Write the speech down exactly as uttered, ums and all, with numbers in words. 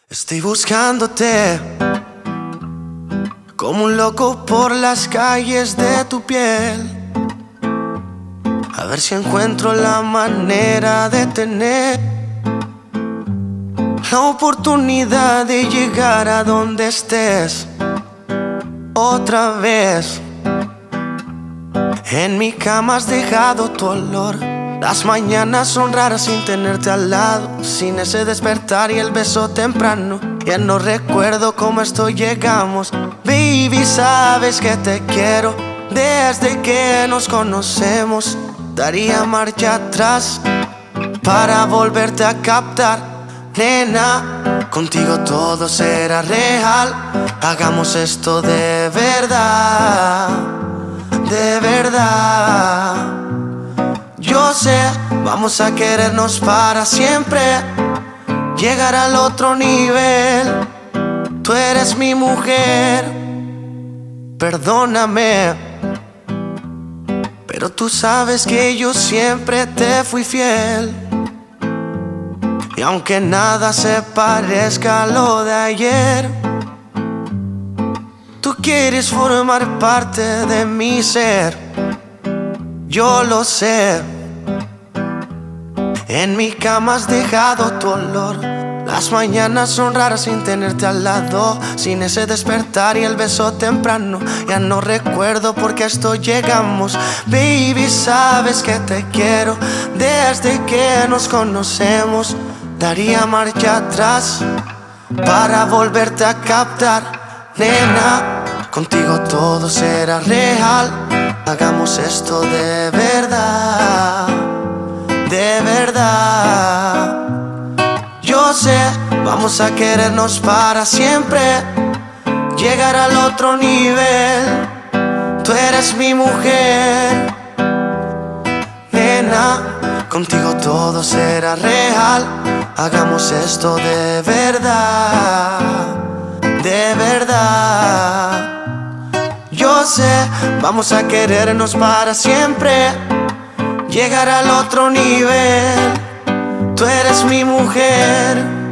Estoy buscándote como un loco por las calles de tu piel, a ver si encuentro la manera de tener la oportunidad de llegar a donde estés otra vez. En mi cama has dejado tu olor. Las mañanas son raras sin tenerte al lado, sin ese despertar y el beso temprano. Ya no recuerdo cómo esto llegamos. Baby, sabes que te quiero desde que nos conocemos. Daría marcha atrás para volverte a captar. Nena, contigo todo será real. Hagamos esto de verdad, de verdad. Yo sé, vamos a querernos para siempre, llegar al otro nivel. Tú eres mi mujer, perdóname, pero tú sabes que yo siempre te fui fiel. Y aunque nada se parezca a lo de ayer, tú quieres formar parte de mi ser. Yo lo sé. En mi cama has dejado tu olor. Las mañanas son raras sin tenerte al lado, sin ese despertar y el beso temprano. Ya no recuerdo por qué a esto llegamos. Baby, sabes que te quiero desde que nos conocemos. Daría marcha atrás para volverte a captar. Nena, contigo todo será real. Hagamos esto de verdad, de verdad. Yo sé, vamos a querernos para siempre, llegar al otro nivel. Tú eres mi mujer, nena, contigo todo será real. Hagamos esto de verdad, de verdad. Yo sé, vamos a querernos para siempre, llegar al otro nivel. Tú eres mi mujer.